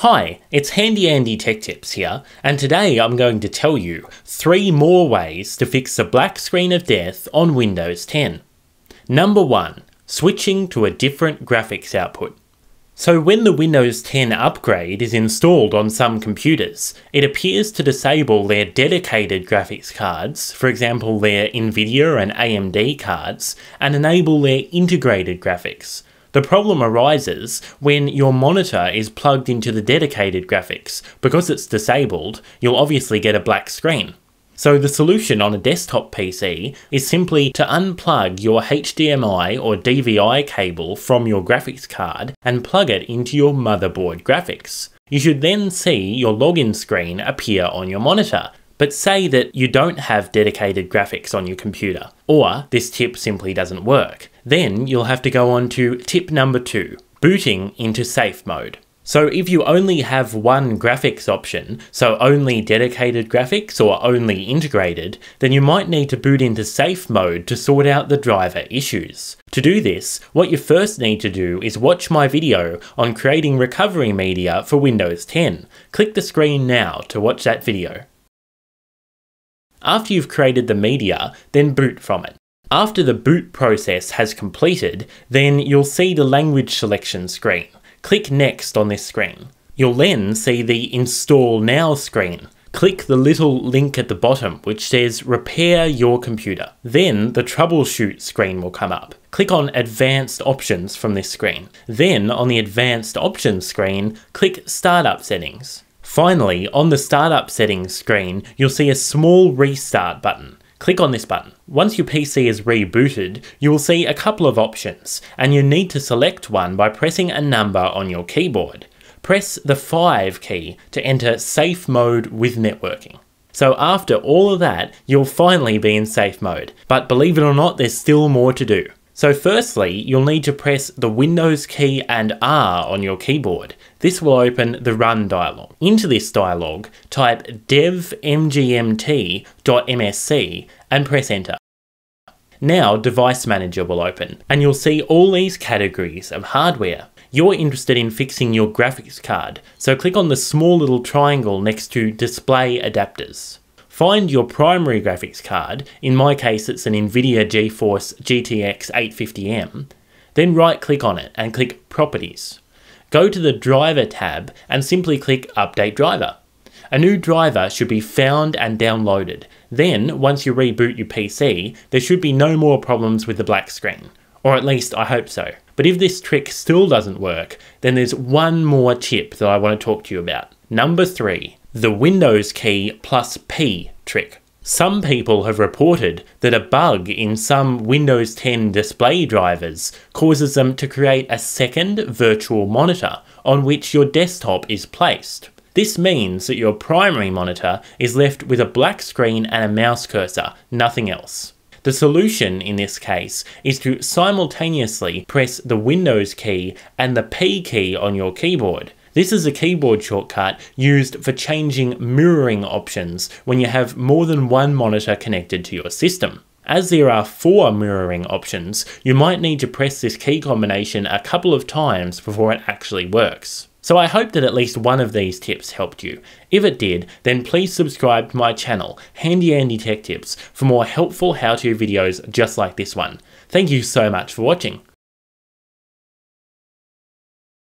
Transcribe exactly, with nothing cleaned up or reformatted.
Hi, it's HandyAndy Tech Tips here, and today I'm going to tell you three more ways to fix the black screen of death on Windows ten. Number one. Switching to a different graphics output. So when the Windows ten upgrade is installed on some computers, it appears to disable their dedicated graphics cards, for example their Nvidia and A M D cards, and enable their integrated graphics. The problem arises when your monitor is plugged into the dedicated graphics. Because it's disabled, you'll obviously get a black screen. So the solution on a desktop P C is simply to unplug your H D M I or D V I cable from your graphics card and plug it into your motherboard graphics. You should then see your login screen appear on your monitor. But say that you don't have dedicated graphics on your computer, or this tip simply doesn't work. Then you'll have to go on to tip number two, booting into safe mode. So if you only have one graphics option, so only dedicated graphics or only integrated, then you might need to boot into safe mode to sort out the driver issues. To do this, what you first need to do is watch my video on creating recovery media for Windows ten. Click the screen now to watch that video. After you've created the media, then boot from it. After the boot process has completed, then you'll see the language selection screen. Click Next on this screen. You'll then see the Install Now screen. Click the little link at the bottom which says Repair Your Computer. Then the Troubleshoot screen will come up. Click on Advanced Options from this screen. Then on the Advanced Options screen, click Startup Settings. Finally, on the Startup Settings screen, you'll see a small Restart button. Click on this button. Once your P C is rebooted, you will see a couple of options, and you need to select one by pressing a number on your keyboard. Press the five key to enter Safe Mode with Networking. So after all of that, you'll finally be in safe mode. But believe it or not, there's still more to do. So firstly, you'll need to press the Windows key and R on your keyboard. This will open the Run dialog. Into this dialog, type dev m g m t dot m s c and press enter. Now Device Manager will open, and you'll see all these categories of hardware. You're interested in fixing your graphics card, so click on the small little triangle next to Display Adapters. Find your primary graphics card, in my case it's an Nvidia GeForce G T X eight fifty M, then right click on it and click Properties. Go to the Driver tab and simply click Update Driver. A new driver should be found and downloaded. Then, once you reboot your P C, there should be no more problems with the black screen. Or at least I hope so. But if this trick still doesn't work, then there's one more tip that I want to talk to you about. Number three. The Windows key plus P trick. Some people have reported that a bug in some Windows ten display drivers causes them to create a second virtual monitor on which your desktop is placed. This means that your primary monitor is left with a black screen and a mouse cursor, nothing else. The solution in this case is to simultaneously press the Windows key and the P key on your keyboard. This is a keyboard shortcut used for changing mirroring options when you have more than one monitor connected to your system. As there are four mirroring options, you might need to press this key combination a couple of times before it actually works. So I hope that at least one of these tips helped you. If it did, then please subscribe to my channel, HandyAndy Tech Tips, for more helpful how-to videos just like this one. Thank you so much for watching.